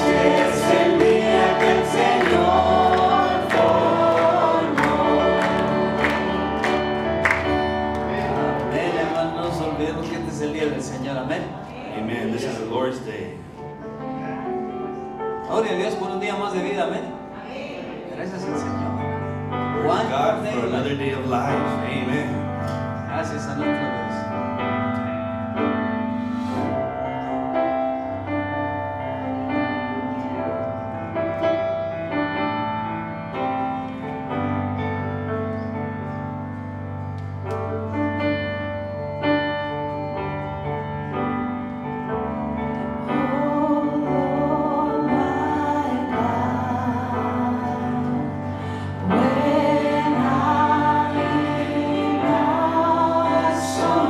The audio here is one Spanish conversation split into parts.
Amen. This is the Lord's day. Gloria a Dios por un día más de vida, amén. Gracias al Señor. Glory to God for another day of life. Amen. Gracias a nuestro Dios. When I in my soul.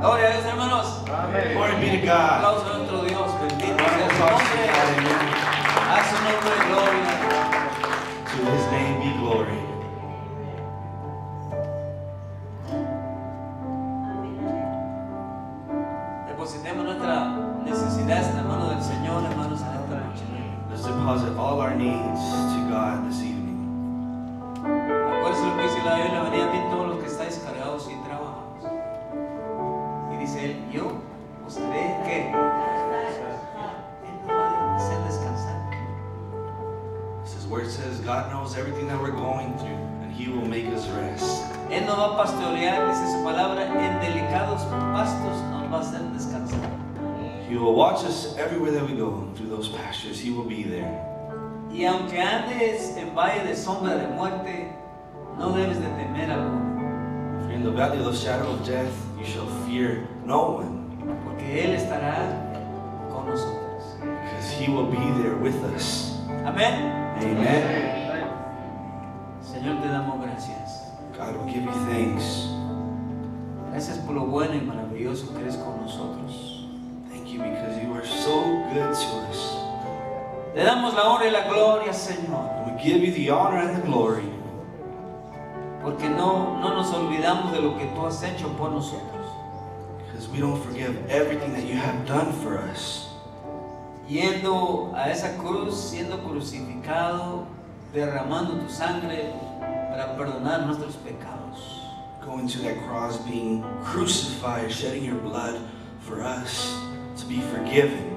Gloria a Dios, hermanos. Glory be to God. Aplauso a nuestro Dios. Bendito sea su Aplausos nombre. to God, amen. A su nombre, gloria. To his name be glory. Depositemos nuestras necesidades en la mano del Señor, hermanos, en esta noche. Let's deposit all our needs to God this evening. Acuérdense lo que dice la Biblia: venid a mí todos los que estáis cargados y trabajados. Y dice él: yo os haré ¿qué? Él nos va a hacer descansar. This is where it says God knows everything that we're going through, and He will make us rest. Él nos va a pastorear, dice su palabra, en delicados pastos nos va a hacer descansar. He will watch us everywhere that we go through those pastures. He will be there. Y aunque andes en valle de sombra de muerte, no debes de temer alguno, If you're in the valley of the shadow of death, you shall fear no one, porque Él estará con nosotros. because He will be there with us. Amén. Amen. Señor, te damos gracias. God will give you thanks. Gracias por lo bueno y maravilloso que eres con nosotros. Thank you because you are so good to us. Te damos la honra y la gloria, Señor, And we give you the honor and the glory porque no nos olvidamos de lo que tú has hecho por nosotros. because we don't forgive everything that you have done for us. Yendo a esa cruz, siendo crucificado, derramando tu sangre para perdonar nuestros pecados. Going to that cross, being crucified, shedding your blood for us to be forgiven.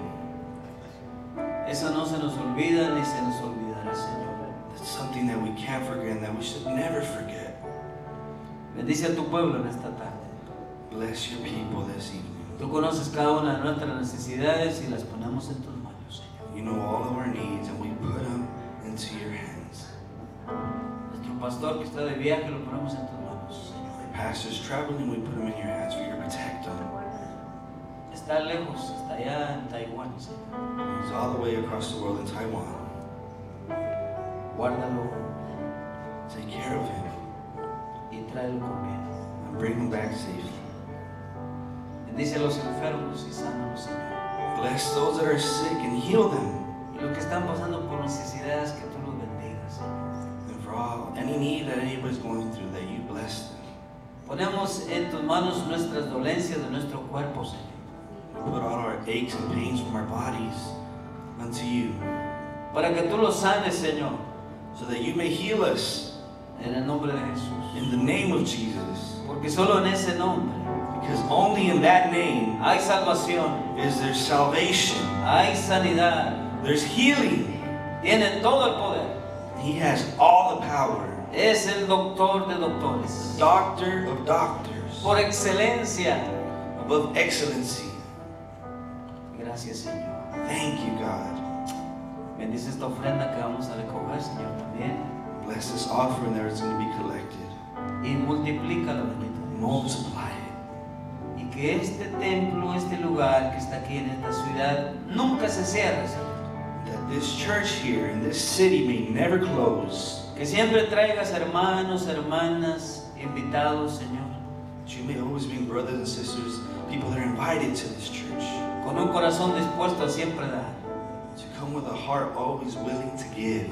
Eso no se nos olvida ni se nos olvidará, Señor. That's something that we can't forget and that we should never forget. Bendice a tu pueblo en esta tarde. Bless your people this evening. Tú conoces cada una de nuestras necesidades y las ponemos en tus manos, Señor. You know all of our needs and we put them into your hands. Nuestro pastor que está de viaje lo ponemos en tus manos, Señor. Our pastors traveling, we put them in your hands for you to protect them. Está lejos, está allá en Taiwán, Señor. He's all the way across the world in Taiwan. Guárdalo Take care of him y tráelo con bien. and bring him back safely. Bendice a los enfermos y sánalos, Señor. Bless those that are sick and heal them. Y los que están pasando por necesidades, que tú los bendigas, Señor. And for all, any need that anybody's going through, that you bless them. Ponemos en tus manos nuestras dolencias de nuestro cuerpo, Señor. We put all our aches and pains from our bodies unto you, Para que tú los sanes, Señor. so that you may heal us En el nombre de Jesús. in the name of Jesus. Porque solo en ese nombre Because only in that name hay salvación, is there salvation, hay sanidad. there's healing. Tiene todo el poder. He has all the power. Es el doctor de doctores. Doctor of doctors, Por excelencia. above excellency. Gracias, Señor. Thank you, God. Bendice esta ofrenda que vamos a recoger, Señor, también. Bless this offering that is going to be collected. Y multiplícalo, bendito Dios. Multiply it. Y que este templo, este lugar que está aquí en esta ciudad, nunca se cierre, Señor. That this church here in this city may never close. Que siempre traigas hermanos, hermanas, invitados, Señor. That you may always bring brothers and sisters, people that are invited to this church, Con un corazón dispuesto a siempre dar. to come with a heart always willing to give,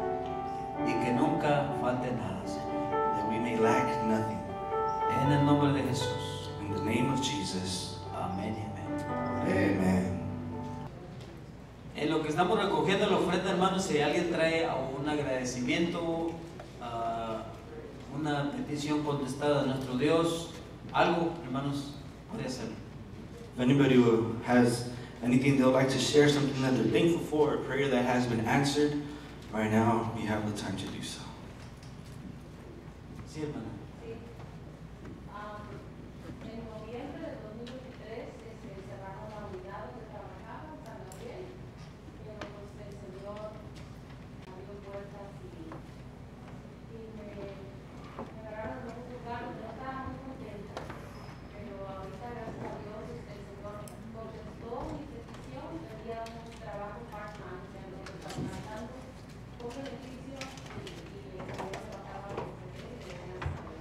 Y que nunca falte nada, Señor. that we may lack nothing. En el nombre de Jesús. In the name of Jesus, Amén y amén. amen. En lo que estamos recogiendo la ofrenda, hermanos, si alguien trae un agradecimiento, una petición contestada de nuestro Dios, algo, hermanos, puede hacerlo. If anybody who has anything they'd like to share, something that they're thankful for, a prayer that has been answered, right now you have the time to do so. Sí, hermano. Sí. En noviembre de 2023 cerraron la unidad donde trabajaba en San Gabriel, pero pues el Señor abrió puertas y me agarraron en un lugar donde no estaba muy contenta, pero ahorita gracias a Dios el Señor contestó mi petición, quería un trabajo part-time, o sea, lo que estaba trabajando con beneficio y el Señor se bajaba los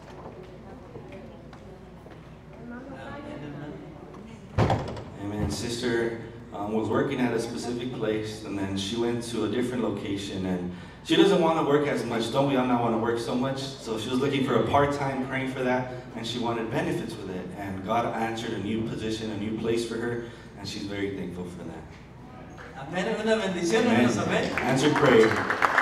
and sister was working at a specific place, and then she went to a different location, and she doesn't want to work as much. Don't we all not want to work so much? So she was looking for a part-time, praying for that, and she wanted benefits with it. And God answered a new position, a new place for her, and she's very thankful for that. Amén, es una bendición, hermanos, amén. Answered prayer.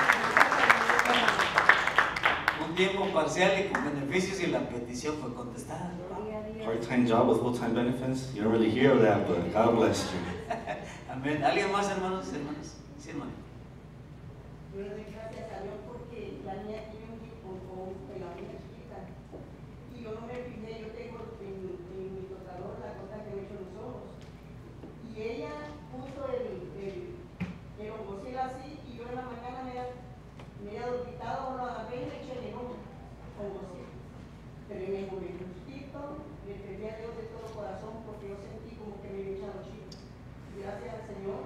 Un tiempo parcial y con beneficios y la petición fue contestada. Part-time job with full-time benefits. You don't really hear of that, but God bless you. Amén. ¿Alguien más, hermanos? Sí, hermano. Yo le doy gracias a Dios porque la niña tiene un hijo con la niña chiquita. Y yo no me fijé, yo tengo en mi tocador la cosa que me he hecho los ojos. Y ella puso el ongocil así y yo en la mañana me había dormitado, lo agarré y le eché el ongocil. Pero me moví justito, le pedí a Dios de todo corazón porque yo sentí como que me había echado chicos. Gracias al Señor.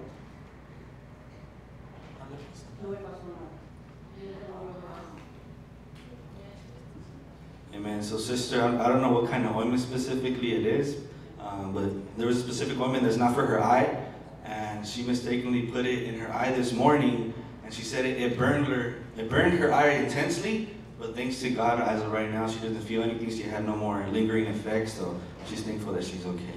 No me pasó nada. Amen. So, sister, I don't know what kind of ointment specifically it is, but there was a specific ointment that's not for her eye, and she mistakenly put it in her eye this morning, and she said it burned her eye intensely. But thanks to God, as of right now, she doesn't feel anything. She had no more lingering effects, so she's thankful that she's okay.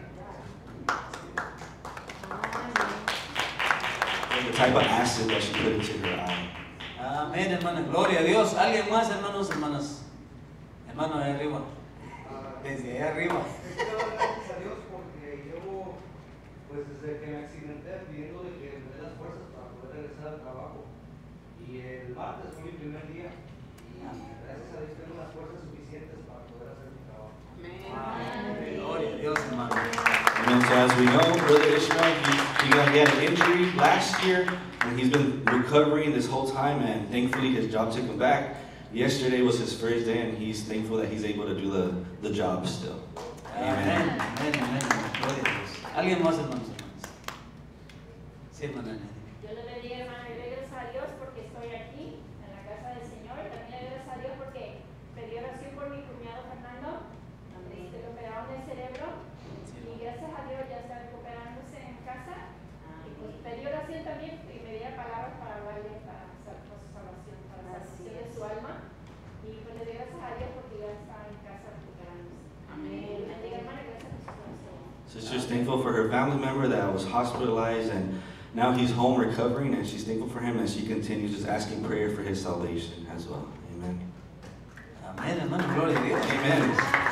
The type of acid that she put into her eye. Amén, hermana. Gloria a Dios. ¿Alguien más, hermanos, hermanas? Hermano, ahí arriba. Desde ahí arriba. Gracias a Dios porque llevo, pues desde que me accidenté, pidiéndole que me dé las fuerzas para poder regresar al trabajo. Y el martes fue mi primer día. Y gracias a Dios tengo las fuerzas suficientes para poder hacer mi trabajo. Amén. Gloria a Dios, hermano. And so as we know, Brother Ishmael, he had an injury last year, and he's been recovering this whole time, and thankfully his job took him back. Yesterday was his first day, and he's thankful that he's able to do the job still. Amén. Amén. Amén. Gloria a Dios. ¿Alguien más, hermanos? Sí, hermana. Yo le bendiga, hermano, y doy gracias a Dios porque estoy aquí, en la casa del Señor. También le doy gracias a Dios porque pedí oración por mi cuñado Fernando, que lo operaron del cerebro. Y gracias a Dios ya está recuperándose en casa. Y pues pedí oración también y me dio palabras para hablarle para su salvación, para la salvación de su alma. Y pues le doy gracias a Dios porque ya está en casa recuperándose. Amén. Bendiga, hermana, gracias por su oración. Sister's thankful for her family member that was hospitalized, and now he's home recovering, and she's thankful for him as she continues just asking prayer for his salvation as well. Amen. Amén, hermano. Gloria a Dios. Amen.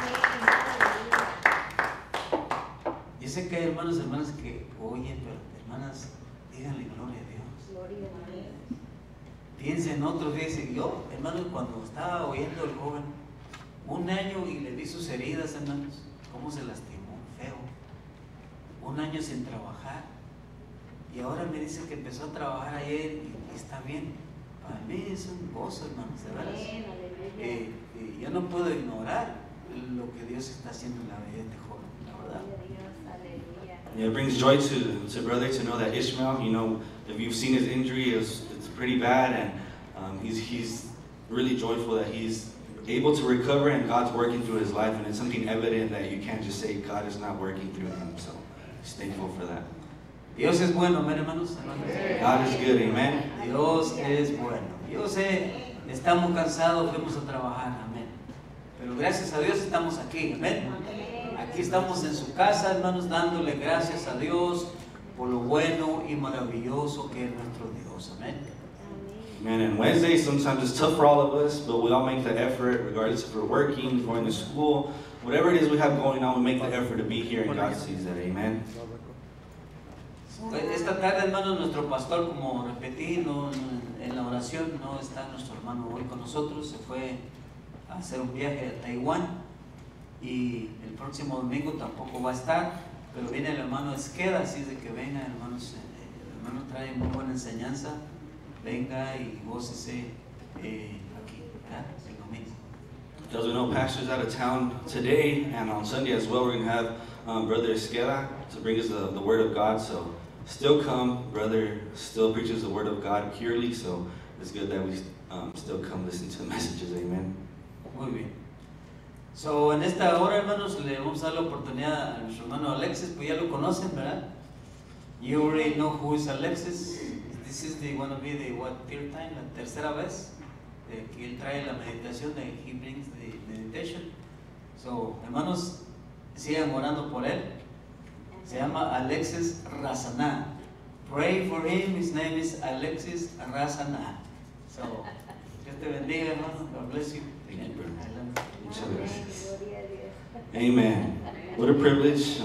Yo sé que hay hermanos y hermanas que oyen, pero hermanas, díganle gloria a Dios. Piensen otros días, yo, hermanos, cuando estaba oyendo el joven, 1 año y le vi sus heridas, hermanos, cómo se lastimó, feo. 1 año sin trabajar. Y ahora me dice que empezó a trabajar ayer y está bien. Para mí es un gozo, hermanos, de veras. Yo no puedo ignorar lo que Dios está haciendo en la vida de este joven, la verdad. Yeah, it brings joy to brother to know that Ishmael, you know, if you've seen his injury, it's pretty bad, and he's really joyful that he's able to recover and God's working through his life, and it's something evident that you can't just say God is not working through him. So he's thankful for that. Dios es bueno, amén, hermanos. God is good, amen. Dios es bueno. Yo sé, estamos cansados, fuimos a trabajar, amén. Pero gracias a Dios estamos aquí, amén. Aquí estamos en su casa, hermanos, dándole gracias a Dios por lo bueno y maravilloso que es nuestro Dios, amén. Man, and Wednesday sometimes it's tough for all of us, but we all make the effort, regardless if we're working, going to school, whatever it is we have going on, we make the effort to be here, and God sees that, amen. Esta tarde, hermanos, nuestro pastor, como repetí, en la oración no está nuestro hermano hoy con nosotros, se fue a hacer un viaje a Taiwán y el próximo domingo tampoco va a estar, pero viene el hermano Esqueda, así de que venga, hermanos, el hermano trae muy buena enseñanza, venga y gócese aquí, ¿verdad? El domingo. As we know, pastor's out of town today, and on Sunday as well, we're going to have Brother Esqueda to bring us the Word of God, so still come. Brother still preaches the Word of God purely, so it's good that we still come listen to the messages, amen. Muy bien. So, en esta hora, hermanos, le vamos a dar la oportunidad a nuestro hermano Alexis, pues ya lo conocen, ¿verdad? You already know who is Alexis. This is the gonna be the third time, la tercera vez que él trae la meditación, he brings the meditation. So, hermanos, sigan orando por él. Se llama Alexis Razana. Pray for him. His name is Alexis Razana. So, Dios te bendiga, hermano. God bless you. Thank you, brother. Muchas gracias. Amen. What a privilege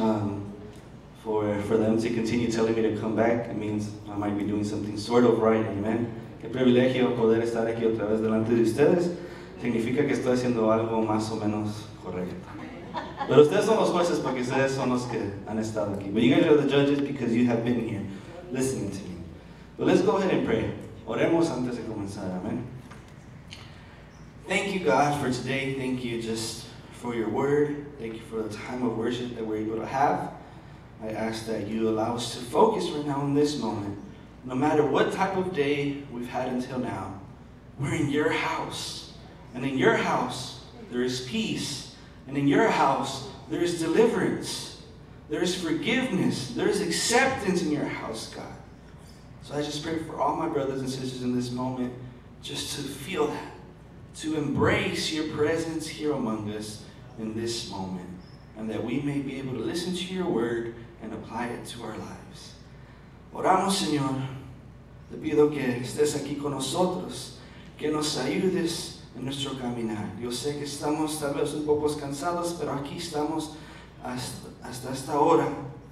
for them to continue telling me to come back. It means I might be doing something sort of right. Amen. Qué privilegio poder estar aquí otra vez delante de ustedes. Significa que estoy haciendo algo más o menos correcto. Pero ustedes son los jueces porque ustedes son los que han estado aquí. But you guys are the judges because you have been here listening to me. But let's go ahead and pray. Oremos antes de comenzar. Amen. Thank you, God, for today. Thank you just for your word. Thank you for the time of worship that we're able to have. I ask that you allow us to focus right now in this moment. No matter what type of day we've had until now, we're in your house. And in your house, there is peace. And in your house, there is deliverance. There is forgiveness. There is acceptance in your house, God. So I just pray for all my brothers and sisters in this moment just to feel that, to embrace your presence here among us in this moment, and that we may be able to listen to your word and apply it to our lives. Oramos, Señor. Te pido que estés aquí con nosotros, que nos ayudes en nuestro caminar. Yo sé que estamos tal vez un poco cansados, pero aquí estamos hasta esta hora.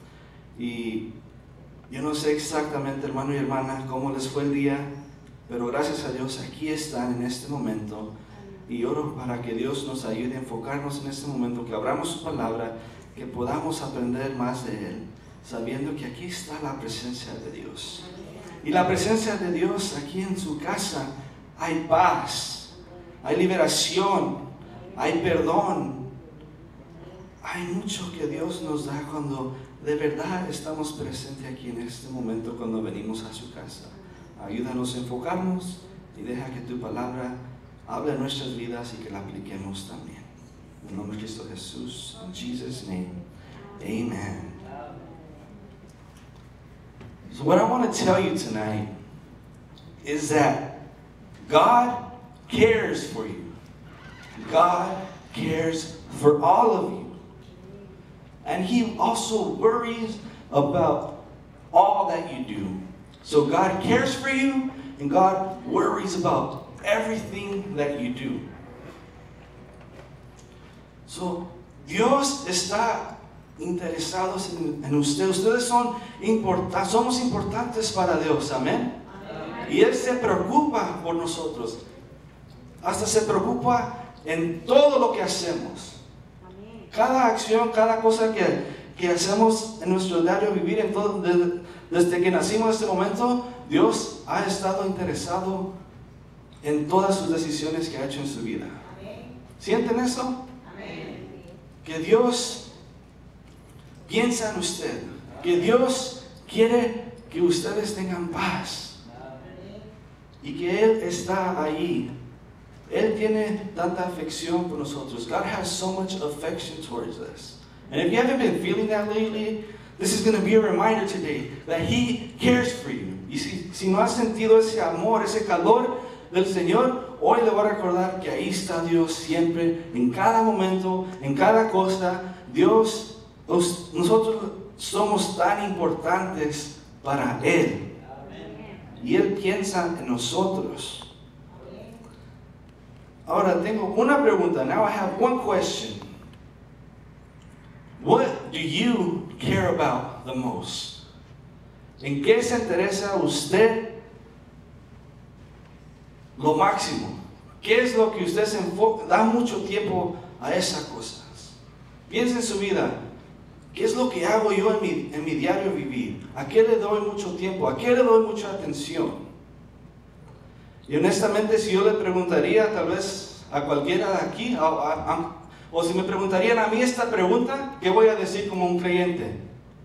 Y yo no sé exactamente, hermano y hermana, cómo les fue el día, pero gracias a Dios aquí están en este momento. Y oro para que Dios nos ayude a enfocarnos en este momento, que abramos su palabra, que podamos aprender más de Él, sabiendo que aquí está la presencia de Dios. Y la presencia de Dios aquí en su casa, hay paz, hay liberación, hay perdón. Hay mucho que Dios nos da cuando de verdad estamos presentes aquí en este momento, cuando venimos a su casa. Ayúdanos a enfocarnos y deja que tu palabra hable en nuestras vidas y que la apliquemos también. En el nombre de Cristo Jesús, in Jesus' name, amen. So what I want to tell you tonight is that God cares for you. God cares for all of you. And He also worries about all that you do. So God cares for you, and God worries about everything that you do. So Dios está interesados en ustedes. Ustedes somos importantes para Dios, amén. Y Él se preocupa por nosotros. Hasta se preocupa en todo lo que hacemos. Cada acción, cada cosa que hacemos en nuestro diario vivir, en todo, desde que nacimos en este momento, Dios ha estado interesado en todas sus decisiones que ha hecho en su vida. ¿Sienten eso? Que Dios piensa en usted, que Dios quiere que ustedes tengan paz y que Él está ahí. Él tiene tanta afección por nosotros. God has so much affection towards us. And if you haven't been feeling that lately, this is going to be a reminder today that He cares for you. Y si no has sentido ese amor, ese calor del Señor, hoy le voy a recordar que ahí está Dios siempre, en cada momento, en cada cosa. Dios, nosotros somos tan importantes para Él. Y Él piensa en nosotros. Ahora tengo una pregunta. Now I have one question. What do you care about the most? ¿En qué se interesa usted lo máximo? ¿Qué es lo que usted se enfoca? Da mucho tiempo a esas cosas. Piensa en su vida. ¿Qué es lo que hago yo en mi diario vivir? ¿A qué le doy mucho tiempo? ¿A qué le doy mucha atención? Y honestamente, si yo le preguntaría tal vez a cualquiera de aquí, o si me preguntarían a mí esta pregunta, ¿qué voy a decir como un creyente?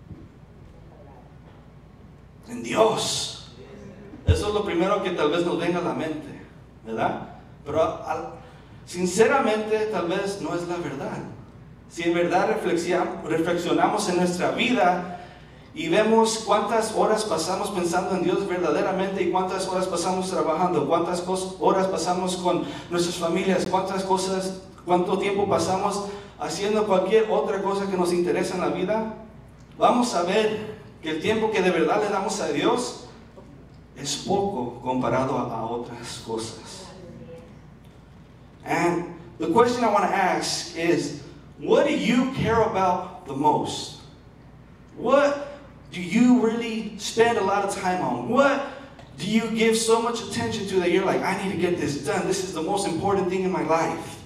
En Dios. Eso es lo primero que tal vez nos venga a la mente, ¿verdad? Pero sinceramente tal vez no es la verdad. Si en verdad reflexionamos en nuestra vida y vemos cuántas horas pasamos pensando en Dios verdaderamente y cuántas horas pasamos trabajando, cuántas horas pasamos con nuestras familias, cuánto tiempo pasamos haciendo cualquier otra cosa que nos interesa en la vida, vamos a ver que el tiempo que de verdad le damos a Dios es poco comparado a otras cosas. And the question I want to ask is, what do you care about the most? What do you really spend a lot of time on? What do you give so much attention to that you're like, I need to get this done. This is the most important thing in my life.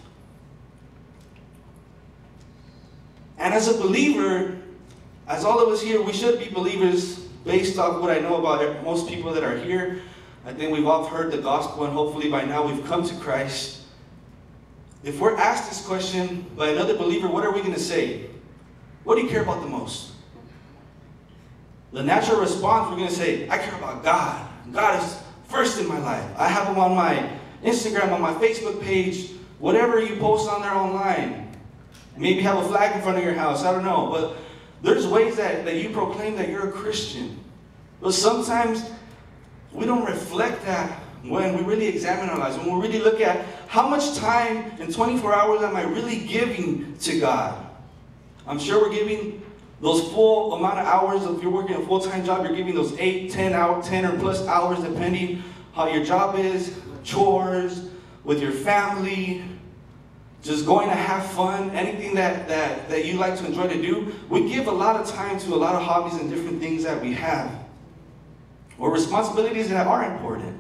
And as a believer, as all of us here, we should be believers based off what I know about most people that are here. I think we've all heard the gospel, and hopefully by now we've come to Christ. If we're asked this question by another believer, what are we going to say? What do you care about the most? The natural response, we're going to say, I care about God. God is first in my life. I have Him on my Instagram, on my Facebook page, whatever you post on there online. Maybe have a flag in front of your house, I don't know. But there's ways that you proclaim that you're a Christian. But sometimes we don't reflect that when we really examine our lives, when we really look at how much time in 24 hours am I really giving to God. I'm sure we're giving those full amount of hours. If you're working a full-time job, you're giving those 8, 10 or plus hours, depending how your job is, chores, with your family, just going to have fun, anything that you like to enjoy to do. We give a lot of time to a lot of hobbies and different things that we have, or responsibilities that are important.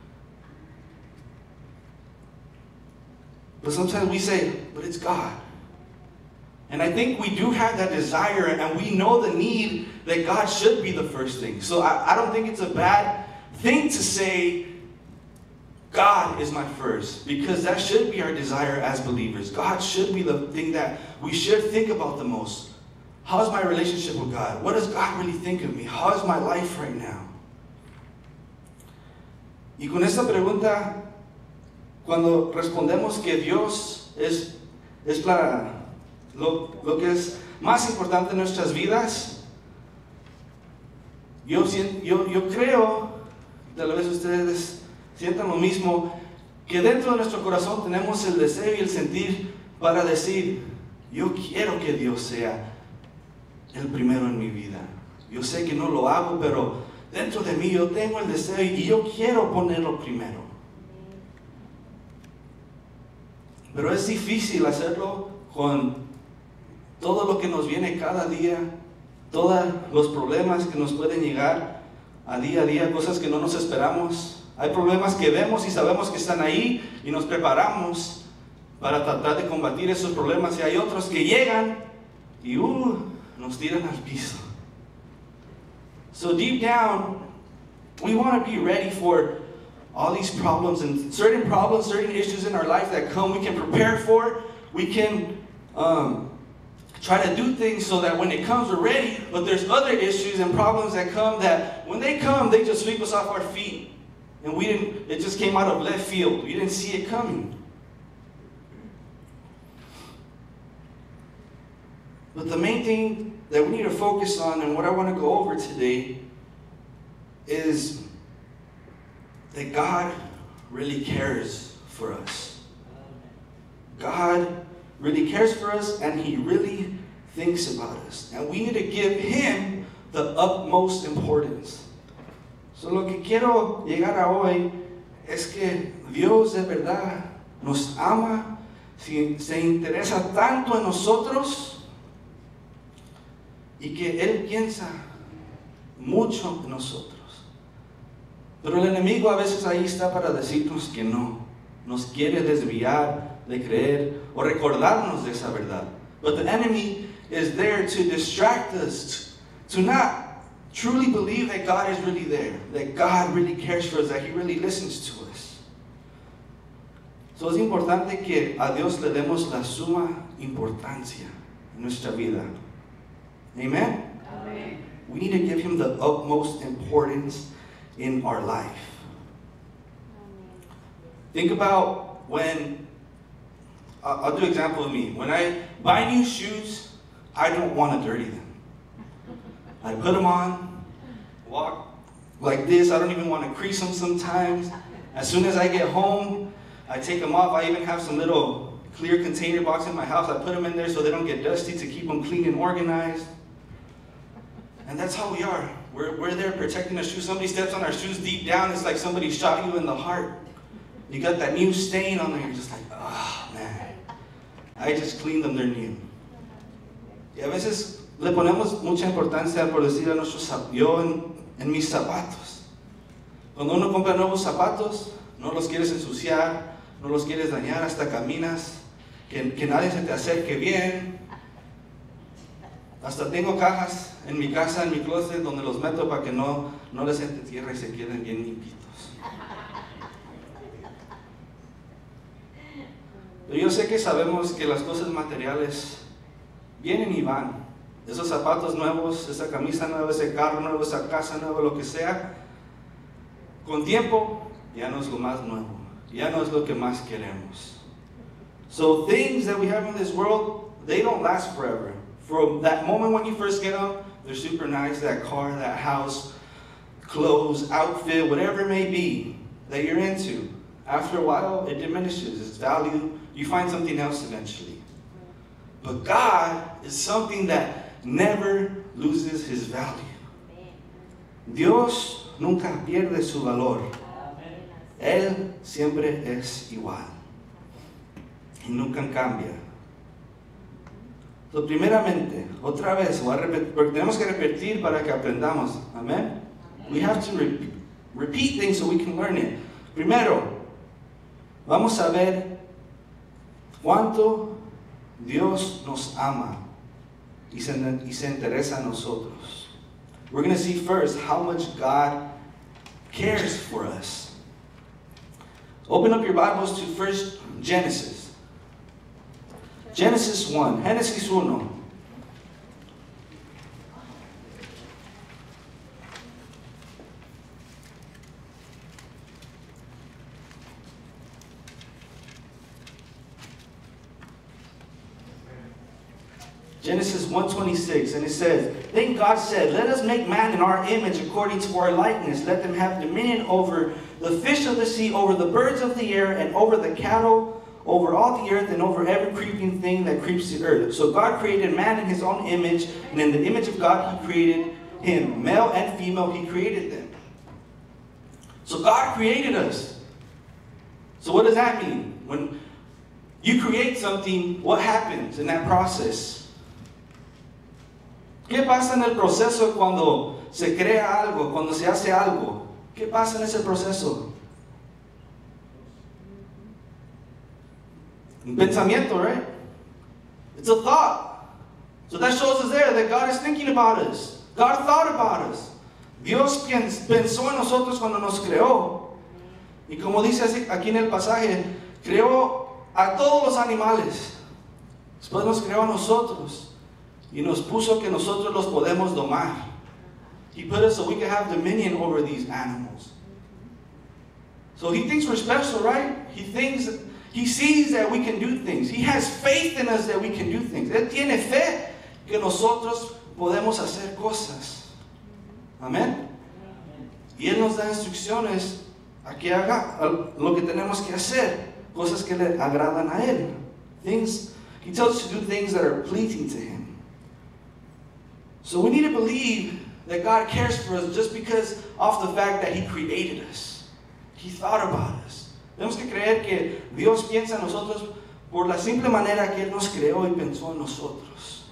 But sometimes we say, but it's God. And I think we do have that desire, and we know the need that God should be the first thing. So I don't think it's a bad thing to say, God is my first, because that should be our desire as believers. God should be the thing that we should think about the most. How's my relationship with God? What does God really think of me? How is my life right now? Y con esta pregunta, cuando respondemos que Dios es para lo que es más importante en nuestras vidas, yo creo, tal vez ustedes sientan lo mismo, que dentro de nuestro corazón tenemos el deseo y el sentir para decir, yo quiero que Dios sea el primero en mi vida. Yo sé que no lo hago, pero dentro de mí yo tengo el deseo y yo quiero ponerlo primero. Pero es difícil hacerlo con todo lo que nos viene cada día, todos los problemas que nos pueden llegar a día, cosas que no nos esperamos. Hay problemas que vemos y sabemos que están ahí y nos preparamos para tratar de combatir esos problemas, y hay otros que llegan y nos tiran al piso. So deep down, we want to be ready for all these problems, and certain issues in our life that come, we can prepare for. We can try to do things so that when it comes, we're ready. But there's other issues and problems that come that when they come, they just sweep us off our feet. And it just came out of left field. We didn't see it coming. But the main thing that we need to focus on, and what I want to go over today, is that God really cares for us. God really cares for us, and He really thinks about us. And we need to give Him the utmost importance. So lo que quiero llegar a hoy es que Dios de verdad nos ama, se interesa tanto en nosotros, y que Él piensa mucho en nosotros. Pero el enemigo a veces ahí está para decirnos que no. Nos quiere desviar de creer o recordarnos de esa verdad. But the enemy is there to distract us, to not truly believe that God is really there, that God really cares for us, that He really listens to us. So es importante que a Dios le demos la suma importancia en nuestra vida. Amen? Amen. We need to give Him the utmost importance in our life. Think about when I'll do an example of me. When I buy new shoes, I don't want to dirty them. I put them on, walk like this. I don't even want to crease them sometimes. As soon as I get home, I take them off. I even have some little clear container box in my house. I put them in there so they don't get dusty, to keep them clean and organized. And that's how we are. We're there protecting our shoes. Somebody steps on our shoes deep down, it's like somebody shot you in the heart. You got that new stain on there, you're just like, oh man, I just cleaned them, they're new. Y a veces le ponemos mucha importancia, por decir, a nuestros zapatos. Yo en mis zapatos. Cuando uno compra nuevos zapatos, no los quieres ensuciar, no los quieres dañar, hasta caminas, que nadie se te acerque bien. Hasta tengo cajas en mi casa, en mi closet, donde los meto para que no les entre tierra y se queden bien limpitos. Pero yo sé que sabemos que las cosas materiales vienen y van. Esos zapatos nuevos, esa camisa nueva, ese carro nuevo, esa casa nueva, lo que sea, con tiempo ya no es lo más nuevo, ya no es lo que más queremos. So things that we have in this world, they don't last forever. From that moment when you first get them, they're super nice, that car, that house, clothes, outfit, whatever it may be that you're into. After a while, it diminishes its value. You find something else eventually. But God is something that never loses his value. Dios nunca pierde su valor. Él siempre es igual. Y nunca cambia. So, primeramente, otra vez, voy a repetir, porque tenemos que repetir para que aprendamos. Amén. We have to repeat things so we can learn it. Primero, vamos a ver cuánto Dios nos ama y se interesa a nosotros. We're going to see first how much God cares for us. Open up your Bibles to 1 Genesis. Genesis 1, Génesis 1. Genesis 1:26, and it says, Then God said, Let us make man in our image according to our likeness. Let them have dominion over the fish of the sea, over the birds of the air, and over the cattle, over all the earth, and over every creeping thing that creeps the earth. So God created man in his own image, and in the image of God he created him. Male and female he created them. So God created us. So what does that mean? When you create something, what happens in that process? ¿Qué pasa en el proceso cuando se crea algo, cuando se hace algo? ¿Qué pasa en ese proceso? Un pensamiento, right? It's a thought. So that shows us there that God is thinking about us. God thought about us. Dios pensó en nosotros cuando nos creó. Y como dice aquí en el pasaje, creó a todos los animales. Después nos creó a nosotros. Y nos puso que nosotros los podemos domar. He put us so we can have dominion over these animals. So he thinks we're special, right? He sees that we can do things. He has faith in us that we can do things. Él tiene fe que nosotros podemos hacer cosas. Amén. Y Él nos da instrucciones a que haga lo que tenemos que hacer. Cosas que le agradan a Él. He tells us to do things that are pleasing to Him. So we need to believe that God cares for us just because of the fact that He created us. He thought about us. Tenemos que creer que Dios piensa en nosotros por la simple manera que Él nos creó y pensó en nosotros.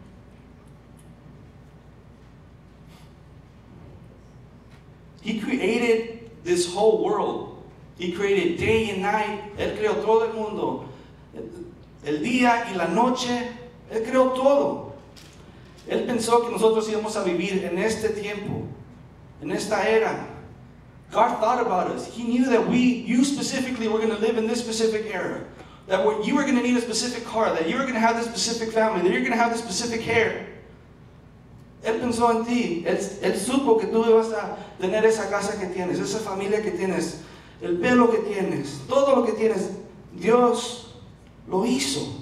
He created this whole world. He created day and night. Él creó todo el mundo. El día y la noche. Él creó todo. Él pensó que nosotros íbamos a vivir en este tiempo, en esta era. God thought about us. He knew that you specifically were going to live in this specific era. That you were going to need a specific car. That you were going to have this specific family. That you're going to have this specific hair. Él pensó en ti. Él supo que tú ibas a tener esa casa que tienes, esa familia que tienes, el pelo que tienes, todo lo que tienes. Dios lo hizo.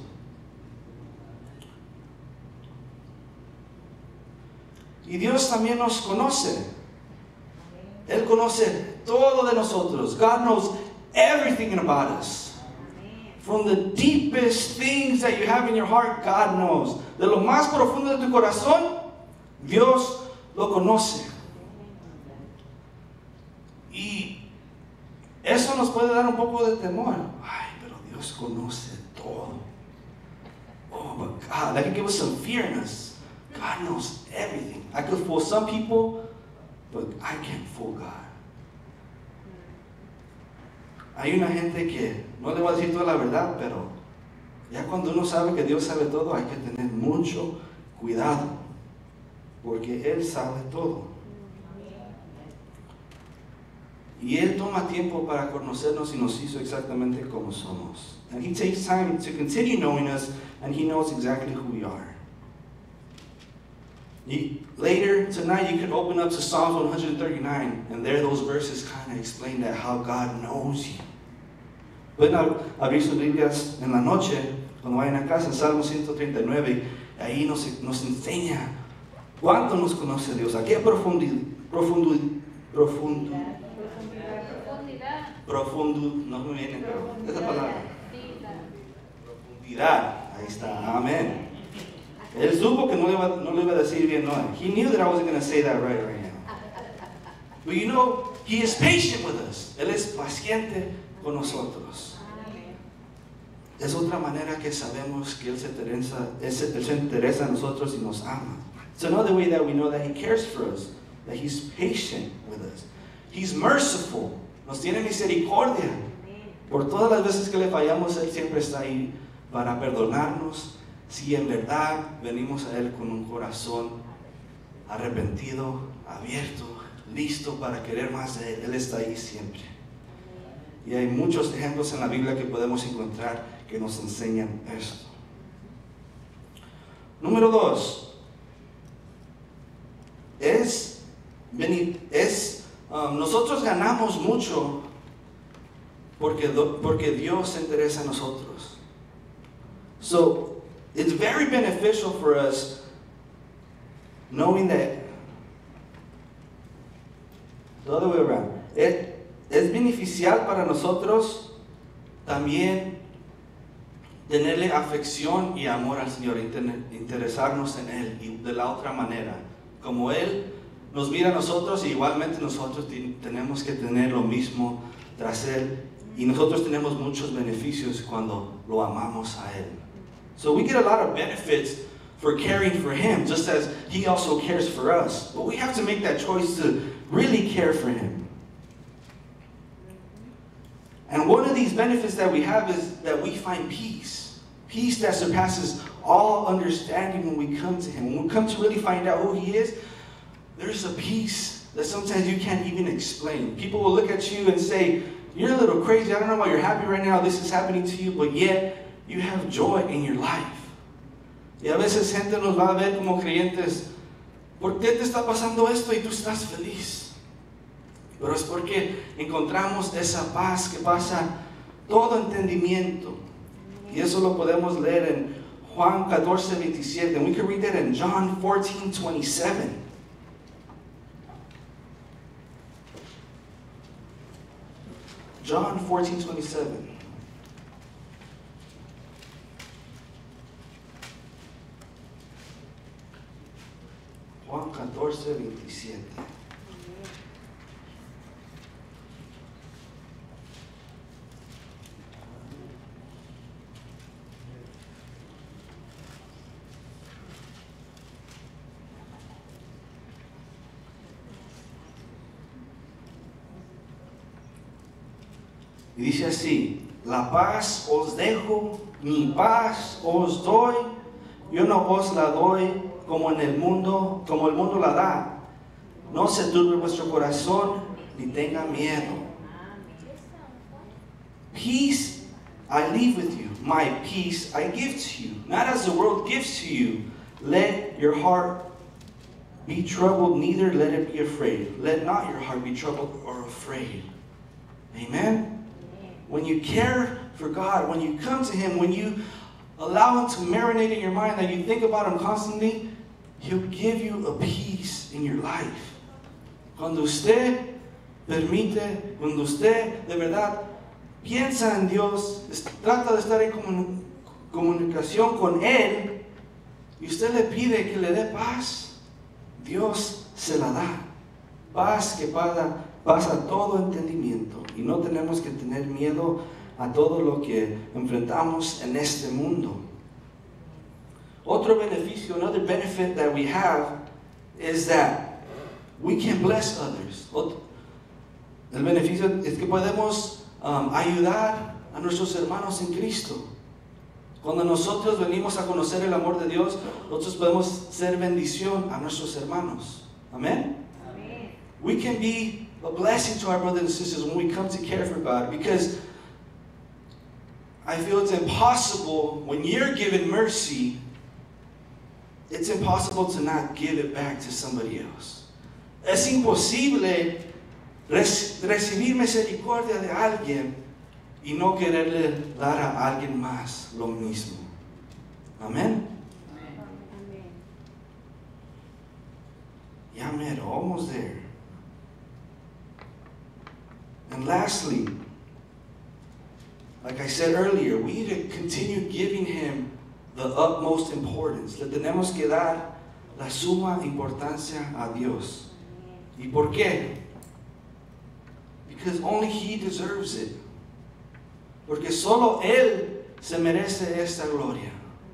Y Dios también nos conoce. Él conoce todo de nosotros. God knows everything about us. From the deepest things that you have in your heart, God knows. De lo más profundo de tu corazón, Dios lo conoce. Y eso nos puede dar un poco de temor. Ay, pero Dios conoce todo. Oh, but God, that can give us some fear in us. God knows everything. I could fool some people, but I can't fool God. Hay una gente que no le voy a decir toda la verdad, pero ya cuando uno sabe que Dios sabe todo, hay que tener mucho cuidado, porque Él sabe todo. Y Él toma tiempo para conocernos y nos hizo exactamente como somos. And He takes time to continue knowing us, and He knows exactly who we are. Later tonight, you can open up to Psalms 139, and there those verses kind of explain that how God knows you. Pueden abrir sus Biblias en la noche, cuando vayan a casa, en Salmo 139, ahí nos enseña cuánto nos conoce Dios, a qué profundidad, no me viene, pero esa palabra, profundidad, ahí está, amén. Él supo que no le iba a decir bien, no. He knew that I wasn't going to say that right now. But you know, He is patient with us. Él es paciente con nosotros. Es otra manera que sabemos que Él se interesa en nosotros y nos ama. It's another way that we know that He cares for us, that He's patient with us. He's merciful. Nos tiene misericordia. Por todas las veces que le fallamos, Él siempre está ahí para perdonarnos. Si en verdad venimos a Él con un corazón arrepentido, abierto, listo para querer más de Él, Él está ahí siempre. Y hay muchos ejemplos en la Biblia que podemos encontrar que nos enseñan esto. Número 2. Nosotros ganamos mucho porque Dios se interesa en nosotros. So, it's very beneficial for us knowing that the other way around. Es beneficial para nosotros también tenerle afección y amor al Señor, interesarnos en Él y de la otra manera. Como Él nos mira a nosotros, y igualmente nosotros tenemos que tener lo mismo tras Él. Y nosotros tenemos muchos beneficios cuando lo amamos a Él. So we get a lot of benefits for caring for Him, just as He also cares for us. But we have to make that choice to really care for Him. And one of these benefits that we have is that we find peace. Peace that surpasses all understanding when we come to Him. When we come to really find out who He is, there's a peace that sometimes you can't even explain. People will look at you and say, "You're a little crazy. I don't know why you're happy right now. This is happening to you," but yet you have joy in your life. Y a veces gente nos va a ver como creyentes, ¿por qué te está pasando esto y tú estás feliz? Pero es porque encontramos esa paz que pasa todo entendimiento. Y eso lo podemos leer en Juan 14:27. And we can read that in John 14:27. John 14:27. Juan 14:27. Y dice así: la paz os dejo, mi paz os doy, yo no os la doy como el mundo la da. No se turbe vuestro corazón ni tenga miedo. Peace I leave with you, my peace I give to you, not as the world gives to you. Let your heart be troubled, neither let it be afraid. Let not your heart be troubled or afraid. Amen? When you care for God, when you come to Him, when you allow Him to marinate in your mind, that you think about Him constantly, He'll give you a peace in your life. Cuando usted permite, cuando usted de verdad piensa en Dios, trata de estar en comunicación con Él, y usted le pide que le dé paz, Dios se la da. Paz que pasa todo entendimiento. Y no tenemos que tener miedo a todo lo que enfrentamos en este mundo. Otro beneficio, another benefit that we have is that we can bless others. El beneficio es que podemos ayudar a nuestros hermanos en Cristo. Cuando nosotros venimos a conocer el amor de Dios, nosotros podemos ser bendición a nuestros hermanos. Amén. We can be a blessing to our brothers and sisters when we come to care for God, because I feel it's impossible when you're given mercy, it's impossible to not give it back to somebody else. Es imposible recibir misericordia de alguien y no quererle dar a alguien más lo mismo. Amén. Ya mero, almost there. And lastly, like I said earlier, we need to continue giving Him the utmost importance. Le tenemos que dar la suma importancia a Dios. ¿Y por qué? Because only He deserves it. Porque solo Él se merece esta gloria.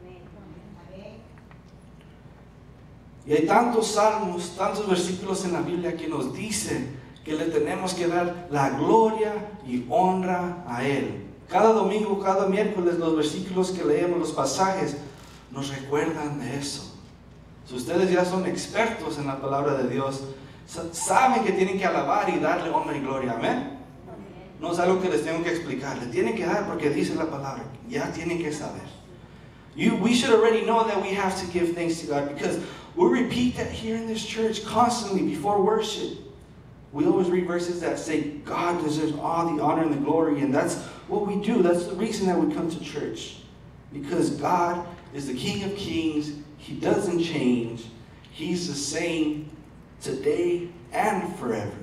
Y hay tantos salmos, tantos versículos en la Biblia que nos dicen que le tenemos que dar la gloria y honra a Él. Cada domingo, cada miércoles, los versículos que leemos, los pasajes, nos recuerdan de eso. Si ustedes ya son expertos en la palabra de Dios, saben que tienen que alabar y darle honra y gloria. Amén. No es algo que les tengo que explicar. Le tienen que dar porque dice la palabra. Ya tienen que saber. We should already know that we have to give thanks to God, because we repeat that here in this church constantly before worship. We always read verses that say God deserves all the honor and the glory, and that's what we do. That's the reason that we come to church, because God is the King of Kings. He doesn't change. He's the same today and forever.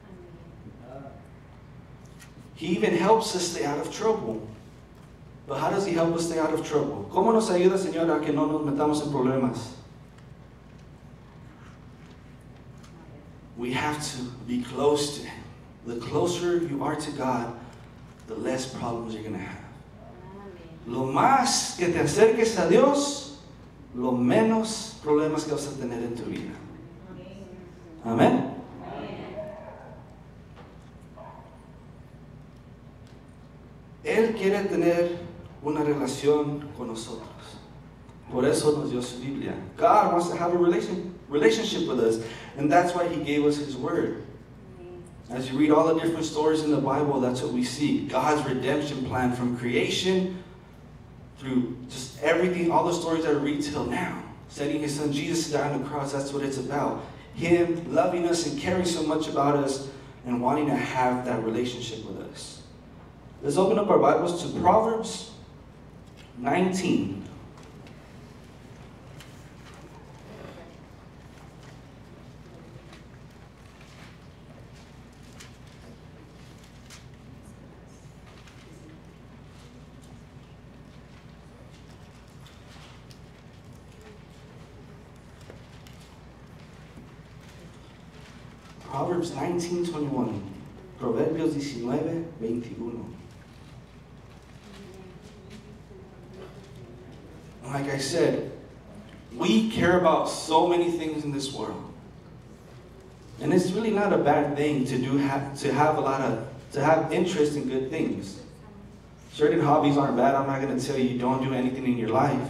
He even helps us stay out of trouble. But how does He help us stay out of trouble? ¿Cómo nos ayuda, Señor, a que no nos metamos en problemas? We have to be close to Him. The closer you are to God, the less problems you're going to have. Lo más que te acerques a Dios, lo menos problemas que vas a tener en tu vida. Amén. Él quiere tener una relación con nosotros. Por eso nos dio su Biblia. God wants to have a relationship with us, and that's why He gave us His Word. As you read all the different stories in the Bible, that's what we see. God's redemption plan from creation through just everything, all the stories that we read till now. Sending His Son Jesus to die on the cross, that's what it's about. Him loving us and caring so much about us and wanting to have that relationship with us. Let's open up our Bibles to Proverbs 19. Proverbs 19:21. Proverbios 19:21. Like I said, we care about so many things in this world, and it's really not a bad thing to have interest in good things. Certain hobbies aren't bad. I'm not going to tell you don't do anything in your life.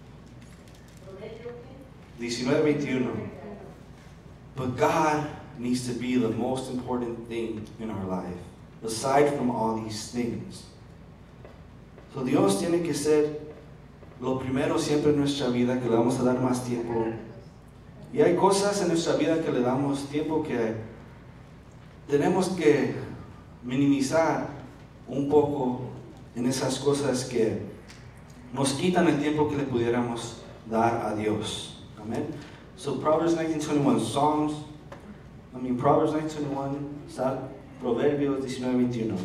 19:21. But God needs to be the most important thing in our life, aside from all these things. So Dios tiene que ser lo primero siempre en nuestra vida, que le vamos a dar más tiempo. Y hay cosas en nuestra vida que le damos tiempo que tenemos que minimizar un poco en esas cosas que nos quitan el tiempo que le pudiéramos dar a Dios. Amen. So Proverbs 19:21, Proverbs 19:21, Proverbios 19:21.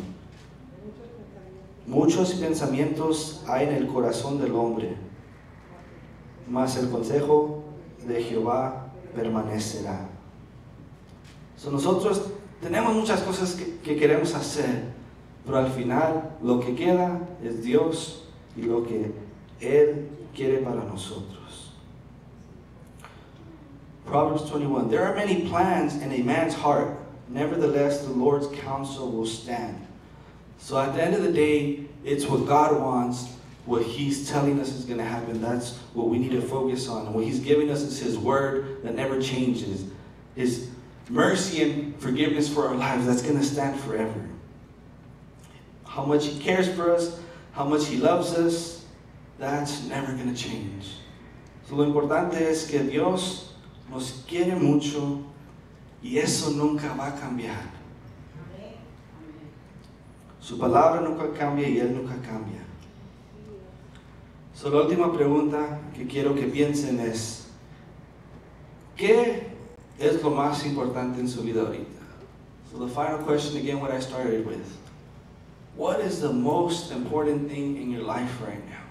Muchos pensamientos hay en el corazón del hombre, mas el consejo de Jehová permanecerá. So nosotros tenemos muchas cosas que queremos hacer, pero al final lo que queda es Dios y lo que Él quiere para nosotros. Proverbs 21. There are many plans in a man's heart. Nevertheless, the Lord's counsel will stand. So at the end of the day, it's what God wants, what He's telling us is going to happen. That's what we need to focus on. And what He's giving us is His word that never changes. His mercy and forgiveness for our lives, that's going to stand forever. How much He cares for us, how much He loves us, that's never going to change. So lo importante es que Dios nos quiere mucho y eso nunca va a cambiar. Su palabra nunca cambia y Él nunca cambia. So la última pregunta que quiero que piensen es, ¿qué es lo más importante en su vida ahorita? So the final question, again, what I started with. What is the most important thing in your life right now?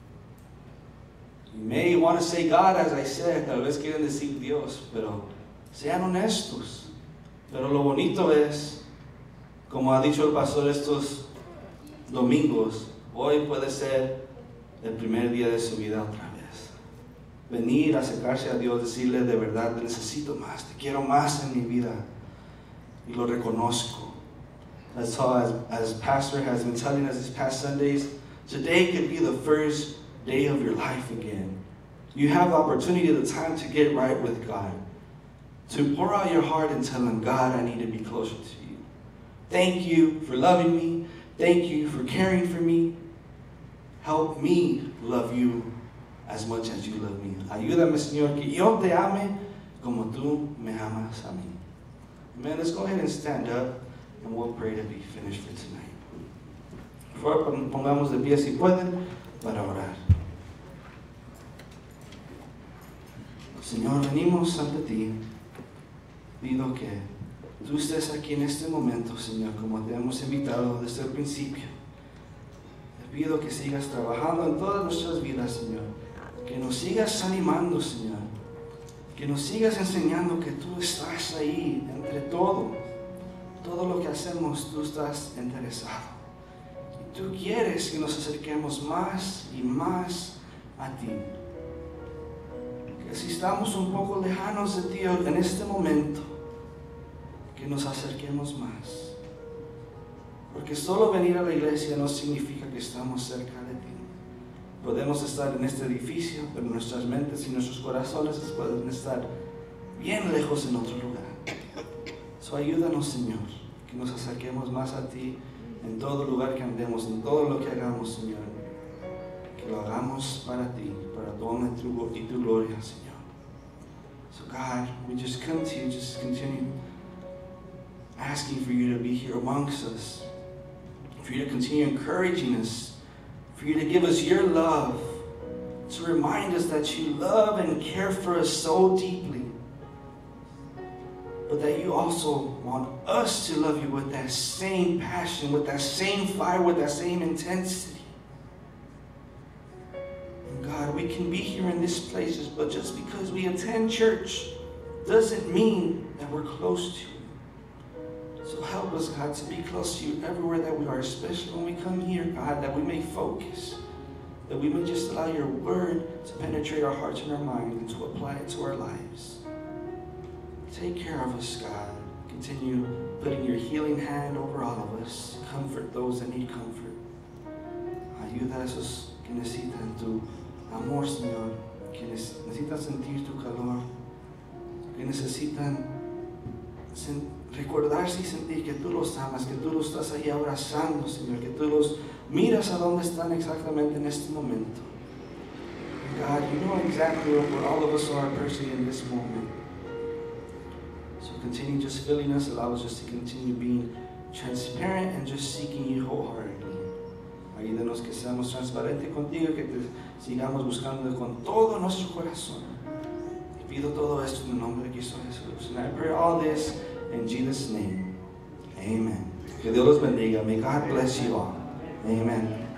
You may want to say God, as I said, tal vez quieren decir Dios, pero sean honestos. Pero lo bonito es, como ha dicho el pastor estos domingos, hoy puede ser el primer día de su vida otra vez. Venir, acercarse a Dios, decirle de verdad, te necesito más, te quiero más en mi vida. Y lo reconozco. That's how, as Pastor has been telling us these past Sundays, today could be the first day of your life again. You have the opportunity, the time to get right with God. To pour out your heart and tell Him, God, I need to be closer to you. Thank you for loving me. Thank you for caring for me. Help me love you as much as you love me. Ayúdame, Señor, que yo te ame como tú me amas a mí. Amen. Let's go ahead and stand up and we'll pray to be finished for tonight. Por favor, pongamos de pie si pueden para orar. Señor, venimos ante ti. Pido que tú estés aquí en este momento, Señor, como te hemos invitado desde el principio. Te pido que sigas trabajando en todas nuestras vidas, Señor. Que nos sigas animando, Señor. Que nos sigas enseñando que tú estás ahí entre todo. Todo lo que hacemos, tú estás interesado. Y tú quieres que nos acerquemos más y más a ti. Que si estamos un poco lejanos de ti en este momento, que nos acerquemos más. Porque solo venir a la iglesia no significa que estamos cerca de ti. Podemos estar en este edificio, pero nuestras mentes y nuestros corazones pueden estar bien lejos en otro lugar. So, ayúdanos, Señor, que nos acerquemos más a ti en todo lugar que andemos, en todo lo que hagamos, Señor. Que lo hagamos para ti, para tu honra y tu gloria, Señor. So, God, we just come to you, just continue asking for you to be here amongst us, for you to continue encouraging us, for you to give us your love, to remind us that you love and care for us so deeply, but that you also want us to love you with that same passion, with that same fire, with that same intensity. And God, we can be here in these places, but just because we attend church doesn't mean that we're close to you. So help us, God, to be close to you everywhere that we are, especially when we come here, God, that we may focus, that we may just allow your word to penetrate our hearts and our minds and to apply it to our lives. Take care of us, God. Continue putting your healing hand over all of us. Comfort those that need comfort. Ayuda a esos que necesitan tu amor, Señor, que necesitan sentir tu calor, que necesitan recordarse y sentir que tú los amas, que tú los estás ahí abrazando, Señor, que tú los miras a dónde están exactamente en este momento. God, you know exactly where all of us are personally in this moment. So continue just filling us, allow us just to continue being transparent and just seeking you wholeheartedly. Ayúdanos que seamos transparentes contigo, que te sigamos buscando con todo nuestro corazón. Y pido todo esto en el nombre de Cristo Jesús. And I pray all this in Jesus' name. Amen. Que Dios los bendiga. May God bless you all. Amen.